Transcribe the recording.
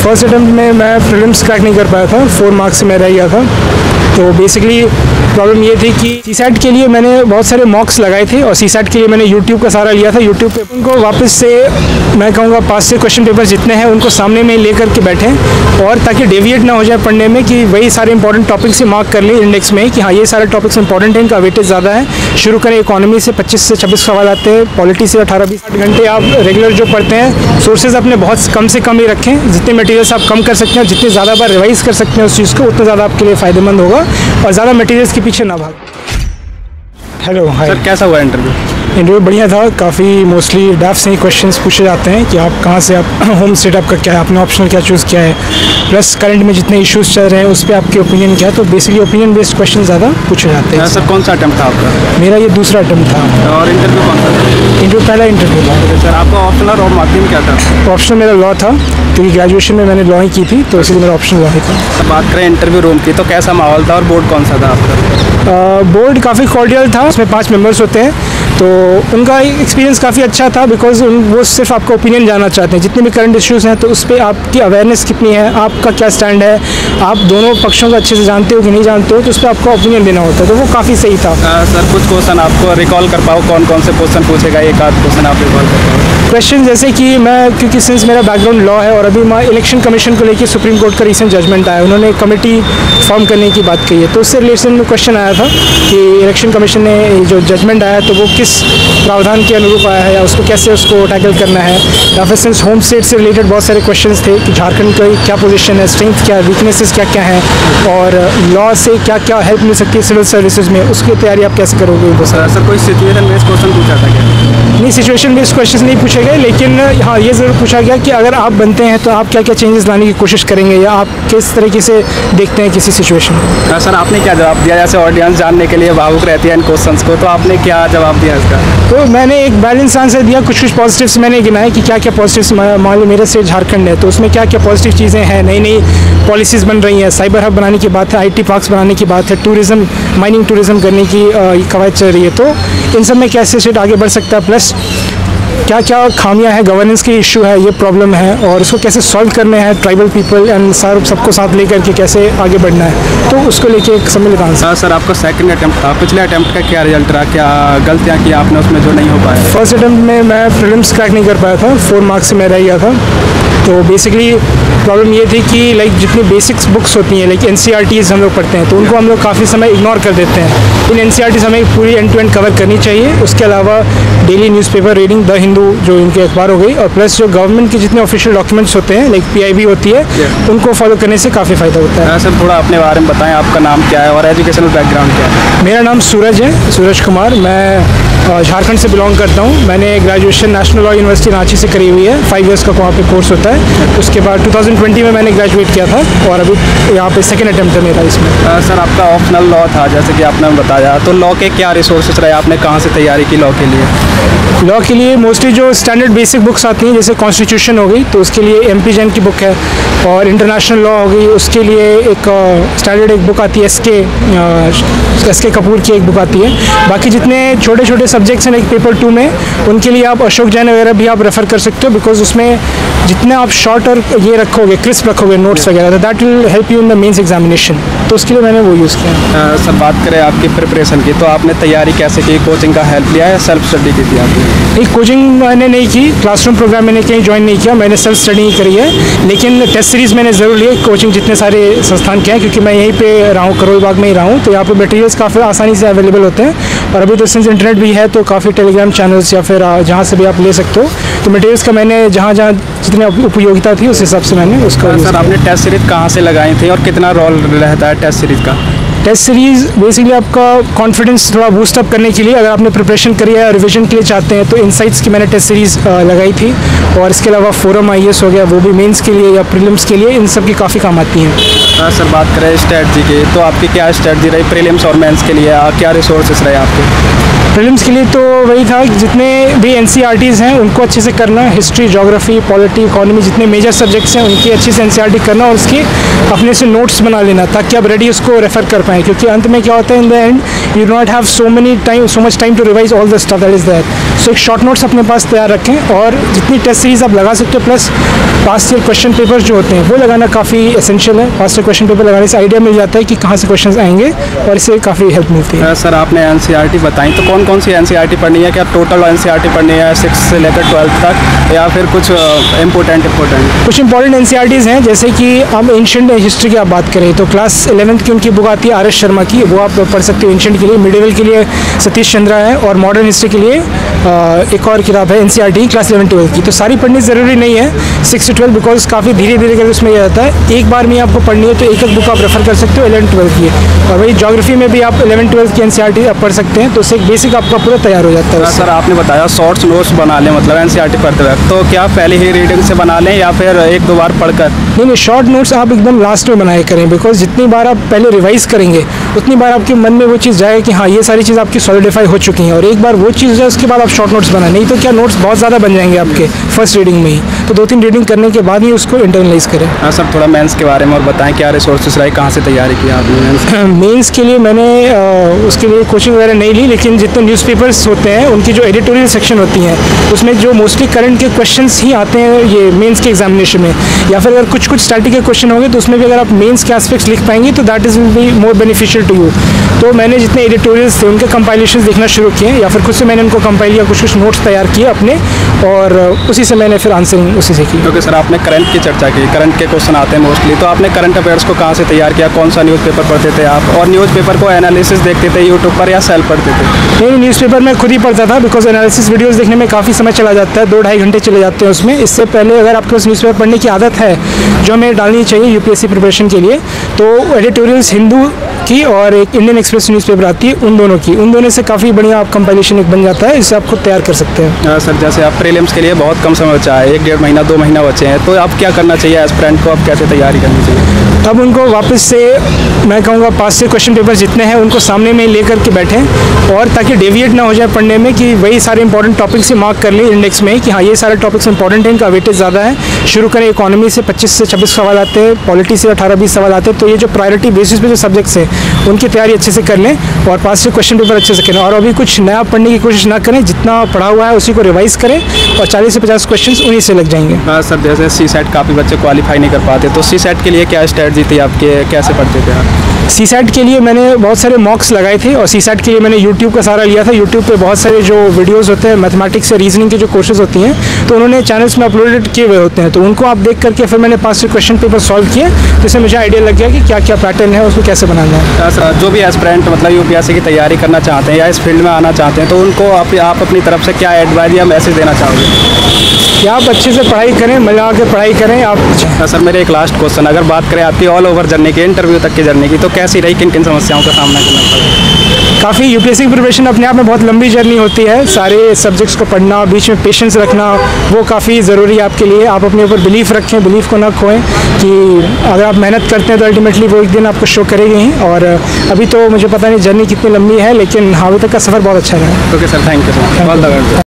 First attempt में मैं prelims crack नहीं कर पाया था, 4 मार्क्स से मैं रह गया था। तो बेसिकली प्रॉब्लम ये थी कि सीसैट के लिए मैंने बहुत सारे मॉक्स लगाए थे और सीसैट के लिए मैंने यूट्यूब का सहारा लिया था। यूट्यूब पे उनको वापस से मैं कहूँगा 5 से क्वेश्चन पेपर जितने हैं उनको सामने में ले करके बैठें और ताकि डेविएट ना हो जाए पढ़ने में, कि वही सारे इंपॉर्टेंट टॉपिक्स से मार्क कर लें इंडेक्स में कि हाँ ये सारे टॉपिक्स इंपॉर्टेंट हैं, इनका वेटेज ज़्यादा है। शुरू करें इकोनॉमी से 25 से 26 सवाल आते हैं, पॉलिटी से 18-20 घंटे आप रेगुलर जो पढ़ते हैं सोर्सेज अपने बहुत कम से कम ही रखें। जितने मटेरियल्स आप कम कर सकते हैं, जितने ज़्यादा बार रिवाइज कर सकते हैं उस चीज़ को, उतना ज़्यादा आपके लिए फ़ायदेमंद होगा और ज़्यादा मटेरियल्स के पीछे ना भाग। हेलो, हाय सर, कैसा हुआ इंटरव्यू? इंटरव्यू बढ़िया था। काफ़ी मोस्टली डैफ से ही क्वेश्चंस पूछे जाते हैं कि आप कहाँ से, आप होम स्टेट आपका क्या है, आपने ऑप्शनल क्या चूज़ किया है, प्लस करंट में जितने इश्यूज चल रहे हैं उस पर आपके ओपिनियन क्या है। तो बेसिकली ओपिनियन बेस्ड क्वेश्चन ज़्यादा पूछे जाते हैं। सर, कौन सा अटैम्प्ट था आपका? मेरा ये दूसरा अटैम्प्ट था। और इंटरव्यू कौन सा था? इंटरव्यू पहला इंटरव्यू था। सर, आपका ऑप्शनल और मार्किंग क्या था? ऑप्शनल मेरा लॉ था, क्योंकि ग्रेजुएशन में मैंने लॉ ही की थी, तो इसलिए मेरा ऑप्शनल लॉ ही था। बात करें इंटरव्यू रूम की, तो कैसा माहौल था और बोर्ड कौन सा था आपका? बोर्ड काफ़ी कॉर्डियल था, उसमें 5 मेंबर्स होते हैं, तो उनका एक्सपीरियंस काफ़ी अच्छा था बिकॉज वो सिर्फ आपका ओपिनियन जानना चाहते हैं। जितने भी करंट इश्यूज़ हैं तो उस पर आपकी अवेयरनेस कितनी है, आपका क्या स्टैंड है, आप दोनों पक्षों को अच्छे से जानते हो कि नहीं जानते हो, तो उस पर आपका ओपिनियन देना होता है। तो वो काफ़ी सही था। सर, कुछ क्वेश्चन आपको रिकॉल कर पाओ, कौन कौन से क्वेश्चन पूछेगा, एक आध क्वेश्चन आप रिकॉल कर पाओ? क्वेश्चन जैसे कि मैं, क्योंकि सिंस मेरा बैकग्राउंड लॉ है और अभी मैं इलेक्शन कमीशन को लेकर सुप्रीम कोर्ट का रिसेंट जजमेंट आया, उन्होंने एक कमेटी फॉर्म करने की बात कही है, तो उससे रिलेशन में क्वेश्चन आया था कि इलेक्शन कमीशन ने जो जजमेंट आया तो वो किस प्रावधान के अनुरूप आया है या उसको कैसे उसको टैकल करना है, या फिर सिंस होम स्टेट से रिलेटेड बहुत सारे क्वेश्चंस थे कि झारखंड का क्या पोजीशन है, स्ट्रेंथ क्या है, वीकनेसेस क्या क्या हैं और लॉ से क्या क्या हेल्प मिल सकती है सिविल सर्विसेज में, उसकी तैयारी आप कैसे करोगे। वो सर, कोई सिचुएशन बेस्ड क्वेश्चन पूछा था क्या? नहीं, सिचुएशन बेस्ड क्वेश्चन नहीं पूछे गए, लेकिन हाँ ये ज़रूर पूछा गया कि अगर आप बनते हैं तो आप क्या क्या चेंजेस लाने की कोशिश करेंगे या आप किस तरीके से देखते हैं किसी सिचुएशन को। सर, आपने क्या जवाब दिया? जैसे ऑडियंस जानने के लिए भावुक रहती है इन क्वेश्चंस को, तो आपने क्या जवाब दिया इसका? तो मैंने एक बैलेंस आंसर दिया, कुछ कुछ पॉजिटिव्स मैंने गिनाए कि क्या क्या पॉजिटिव्स, मान लो मेरे से झारखंड है तो उसमें क्या क्या पॉजिटिव चीज़ें हैं, नई नई पॉलिसीज़ बन रही हैं, साइबर हब बनाने की बात है, IT पार्क्स बनाने की बात है, टूरिज़्म, माइनिंग टूरिज़्म करने की कवायद चल रही है, तो इन सब में कैसे स्टेट आगे बढ़ सकता है, प्लस क्या क्या खामियां हैं, गवर्नेंस की इशू है, ये प्रॉब्लम है और उसको कैसे सॉल्व करने हैं, ट्राइबल पीपल एंड सबको साथ लेकर के कैसे आगे बढ़ना है, तो उसको लेके एक सम्मिलित आंसर। सर, आपका सेकंड अटेम्प्ट था, पिछले अटेम्प्ट का क्या रिजल्ट रहा, क्या गलतियाँ की आपने उसमें जो नहीं हो पाया? फर्स्ट अटेम्प्ट में मैं प्रीलिम्स क्रैक नहीं कर पाया था, 4 मार्क्स से मैं रह गया था। तो बेसिकली प्रॉब्लम ये थी कि लाइक जितनी बेसिक्स बुक्स होती हैं, लाइक NCERTs हम लोग पढ़ते हैं तो उनको हम लोग काफ़ी समय इग्नोर कर देते हैं। इन NCERTs हमें पूरी एंड टू एंड कवर करनी चाहिए। उसके अलावा daily newspaper reading, the Hindu जो इनके अखबार हो गई, और प्लस जो गवर्नमेंट के जितने ऑफिशियल डॉक्यूमेंट्स होते हैं लाइक PIB होती है, उनको फॉलो करने से काफ़ी फ़ायदा होता है। सर, थोड़ा अपने बारे में बताएं, आपका नाम क्या है और एजुकेशनल बैकग्राउंड क्या है? मेरा नाम सूरज है, सूरज कुमार। मैं झारखंड से बिलोंग करता हूँ। मैंने graduation national law university Ranchi से करी हुई है, 5 ईयर्स का वहाँ पे कोर्स होता है। उसके बाद 2020 में मैंने ग्रेजुएट किया था और अभी यहाँ पे सेकंड अटेम्प्ट है मेरा इसमें। सर, आपका ऑप्शनल लॉ था जैसे कि आपने बताया, तो लॉ के क्या रिसोर्सेज रहे, आपने कहाँ से तैयारी की लॉ के लिए? लॉ के लिए मोस्टली जो स्टैंडर्ड बेसिक बुक्स आती हैं, जैसे कॉन्स्टिट्यूशन हो गई तो उसके लिए MP जैन की बुक है, और इंटरनेशनल लॉ हो गई उसके लिए एक स्टैंडर्ड एक बुक आती है, SK कपूर की एक बुक आती है। बाकी जितने छोटे छोटे सब्जेक्ट्स हैं लाइक पेपर 2 में, उनके लिए आप अशोक जैन वगैरह भी आप रेफ़र कर सकते हो, बिकॉज उसमें जितने आप शॉर्ट और ये रखोगे, क्रिस्प रखोगे नोट्स वगैरह, तो that will help you in the mains examination. तो उसके लिए मैंने वो यूज़ किया। सर, बात करें आपकी प्रिपरेशन की, तो आपने तैयारी कैसे की? कोचिंग का हेल्प लिया या सेल्फ स्टडी की थी आपने? एक कोचिंग मैंने नहीं की, क्लासरूम प्रोग्राम मैंने कहीं ज्वाइन नहीं किया, मैंने सेल्फ स्टडी ही करी है, लेकिन टेस्ट सीरीज़ मैंने ज़रूर ली। कोचिंग जितने सारे संस्थान के हैं, क्योंकि मैं यहीं पे रहा हूँ, करोल बाग में ही रहा हूँ, तो यहाँ पे मटेरियल्स काफ़ी आसानी से अवेलेबल होते हैं, और अभी तो सिंस इंटरनेट भी है तो काफ़ी टेलीग्राम चैनल्स या फिर जहाँ से भी आप ले सकते हो। तो मटेरियल्स का मैंने जहाँ जहाँ जितनी उपयोगिता थी उस हिसाब से मैंने उसका। सर, आपने टेस्ट सीरीज कहाँ से लगाई थी और कितना रोल रहता है टेस्ट सीरीज का? टेस्ट सीरीज़ बेसिकली आपका कॉन्फिडेंस थोड़ा बूस्ट अप करने के लिए, अगर आपने प्रिपरेशन करी है, रिवीजन के लिए चाहते हैं, तो इनसाइट्स की मैंने टेस्ट सीरीज़ लगाई थी, और इसके अलावा फोरम IAS हो गया, वो भी मेंस के लिए या प्रीलिम्स के लिए, इन सब की काफ़ी काम आती हैं। सर, बात करें स्ट्रेटजी की, तो आपकी क्या स्ट्रेटजी रही प्रीलिम्स और मेंस के लिए? क्या रिसोर्सेस रहे आपके? प्रीलिम्स के लिए तो वही था कि जितने भी NCERTs हैं उनको अच्छे से करना, हिस्ट्री, ज्योग्राफी, पॉलिटी, इकोनॉमी, जितने मेजर सब्जेक्ट्स हैं उनकी अच्छे से NCERT करना, और उसकी अपने से नोट्स बना लेना ताकि आप रेडी उसको रेफ़र कर पाएँ, क्योंकि अंत में क्या होता है, in the end you do not have so much time to revise all the stuff that is there. So एक शॉर्ट नोट्स अपने पास तैयार रखें, और जितनी टेस्ट सीरीज आप लगा सकते हो plus past year question papers जो होते हैं वो लगाना काफ़ी एसेंशियल है। पास्ट ईयर क्वेश्चन पेपर लगाने से आइडिया मिल जाता है कि कहाँ से क्वेश्चन आएंगे, और इससे काफ़ी हेल्प मिलती है। सर आपने NCERT बताई, तो कौन कौन सी NCERT पढ़नी है? क्या टोटल NCERT पढ़नी है 6 से लेकर 12 तक, या फिर कुछ इम्पोर्टेंट कुछ इंपॉर्टेंट NCERTs हैं, जैसे कि हम एंशिएंट हिस्ट्री की आप बात करें तो क्लास 11th की उनकी बुक आती है RS शर्मा की, वो आप पढ़ सकते हो एंशिएंट के लिए। मिडिवल के लिए सतीश चंद्रा है, और मॉडर्न हिस्ट्री के लिए एक और किताब है NCERT क्लास 11-12 की। तो सारी पढ़नी ज़रूरी नहीं है 6 से 12, बिकॉज काफ़ी धीरे धीरे करके उसमें यह आता है। एक बार में आपको पढ़नी है तो एक बुक आप रेफर कर सकते हो 11-12 की, और वही ज्योग्राफी में भी आप 11-12 की NCERT आप पढ़ सकते हैं, तो उससे एक बेसिक आपका पूरा तैयार हो जाता है। सर आपने बताया शॉर्ट्स नोट्स बना लें, मतलब NCERT पढ़ते वक्त, तो क्या पहले ही रीडिंग से बना लें या फिर 1-2 बार पढ़कर? नहीं, शॉर्ट नोट्स आप एकदम लास्ट में बनाया करें, बिकॉज जितनी बार आप पहले रिवाइज करेंगे उतनी बार आपके मन में वो चीज़ जाए कि हाँ ये सारी चीज़ आपकी सॉलिडिफाई हो चुकी हैं, और एक बार वो चीज़ हो जाए उसके बाद आप शॉर्ट नोट्स बनाए। नहीं तो क्या नोट्स बहुत ज़्यादा बन जाएंगे आपके फर्स्ट रीडिंग में ही, तो 2-3 रीडिंग करने के बाद ही उसको इंटरनलाइज करें। हाँ सर, थोड़ा मेंस के बारे में और बताएं, क्या रिसोर्सेज रहे, कहाँ से तैयारी की आपने? मेंस के लिए मैंने उसके लिए कोचिंग वगैरह नहीं ली, लेकिन जितने न्यूज़पेपर्स होते हैं उनकी जो एडिटोरियल सेक्शन होती हैं उसमें जो मोस्टली करंट के क्वेश्चंस ही आते हैं ये मेंस के एग्जामिनेशन में, या फिर अगर कुछ स्टैटिक के क्वेश्चन होंगे तो उसमें भी अगर आप मेंस के एस्पेक्ट्स लिख पाएंगे तो that is will be more beneficial to you. तो मैंने जितने एडिटोरियल्स थे उनके कंपाइलेशन देखना शुरू किए, या फिर खुद से मैंने उनको कंपाइल किया, कुछ नोट्स तैयार किए अपने, और उसी से मैंने फिर आंसरिंग उसी से की। क्योंकि सर आपने करंट की चर्चा की, करंट के क्वेश्चन आते हैं मोस्टली, तो आपने करंट अफेयर्स को कहाँ से तैयार किया? कौन सा न्यूज़पेपर पढ़ते थे आप, और न्यूज़पेपर को एनालिसिस देखते थे यूट्यूब पर या सेल्फ पढ़ते थे? नहीं, न्यूज़पेपर मैं खुद ही पढ़ता था, बिकॉज एनालिसिस वीडियोस देखने में काफ़ी समय चला जाता है, 2-2.5 घंटे चले जाते हैं उसमें। इससे पहले अगर आपके पास न्यूज़पेपर पढ़ने की आदत है जो हमें डालनी चाहिए UPSC प्रिपरेशन के लिए, तो एडिटोरियल्स हिंदू की और एक इंडियन एक्सप्रेस न्यूज़पेपर आती है, उन दोनों से काफ़ी बढ़िया आप कंपाइलेशन एक बन जाता है, इससे आप खुद तैयार कर सकते हैं। सर जैसे आप प्रीलिम्स के लिए बहुत कम समय बचा है, 1-1.5 महीना 2 महीना बचे हैं, तो अब क्या करना चाहिए एस्पिरेंट को, अब कैसे तैयारी करनी चाहिए? अब उनको वापस से मैं कहूँगा 5 से क्वेश्चन पेपर जितने हैं उनको सामने में ले करके बैठें, और ताकि डेविएट ना हो जाए पढ़ने में, कि वही सारे इंपॉर्टेंट टॉपिक्स से मार्क कर लें इंडेक्स में कि हाँ ये सारे टॉपिक्स इंपॉर्टेंट हैं, इनका वेटेज ज़्यादा है। शुरू करें, इकोनॉमी से 25 से 26 सवाल आते हैं, पॉलिटी से 18-20 सवाल आते हैं, तो ये जो प्रायोरिटी बेसिस पे जो सब्जेक्ट्स हैं उनकी तैयारी अच्छे से कर लें, और 5 से क्वेश्चन पेपर अच्छे से करें, और अभी कुछ नया पढ़ने की कोशिश ना करें, जितना पढ़ा हुआ है उसी को रिवाइज करें, और 40 से 50 क्वेश्चन उन्हीं से लग जाएंगे। हाँ सर, जैसे CSET काफ़ी बच्चे क्वालिफाई नहीं कर पाते, तो CSET के लिए क्या स्ट्रैटेजी थी आपके, कैसे पढ़ते थे आप? CSET के लिए मैंने बहुत सारे मॉक्स लगाए थे, और CSET के लिए मैंने YouTube का सारा लिया था। YouTube पे बहुत सारे जो वीडियोस होते हैं मैथमेटिक्स या रीजनिंग के जो कोर्सेज होती हैं, तो उन्होंने चैनल्स में अपलोडेड किए हुए होते हैं, तो उनको आप देख करके फिर मैंने 5 से क्वेश्चन पेपर सॉल्व किए, जिससे मुझे आइडिया लग गया कि क्या क्या पैटर्न है, उसको कैसे बनाना है। सर जो भी एस्पिरेंट मतलब UPSC की तैयारी करना चाहते हैं या इस फील्ड में आना चाहते हैं, तो उनको आप अपनी तरफ से क्या एडवाइस या मैसेज देना चाहोगे? कि आप अच्छे से पढ़ाई करें, मजा के पढ़ाई करें आप। सर मेरे एक लास्ट क्वेश्चन, अगर बात करें आपकी ऑल ओवर जर्नी की, इंटरव्यू तक की जर्नी की, तो कैसी रही, किन किन समस्याओं का सामना करना पड़ा? काफ़ी UPSC की प्रिपरेशन अपने आप में बहुत लंबी जर्नी होती है, सारे सब्जेक्ट्स को पढ़ना, बीच में पेशेंस रखना, वो काफ़ी ज़रूरी है आपके लिए। आप अपने ऊपर बिलीफ रखें, बिलीफ को ना खोएं, कि अगर आप मेहनत करते हैं तो अल्टीमेटली वो एक दिन आपको शो करेगी ही। और अभी तो मुझे पता नहीं जर्नी कितनी लंबी है, लेकिन हाँ अभी तक का सफ़र बहुत अच्छा रहा है। Okay sir, thank you sir, all the best.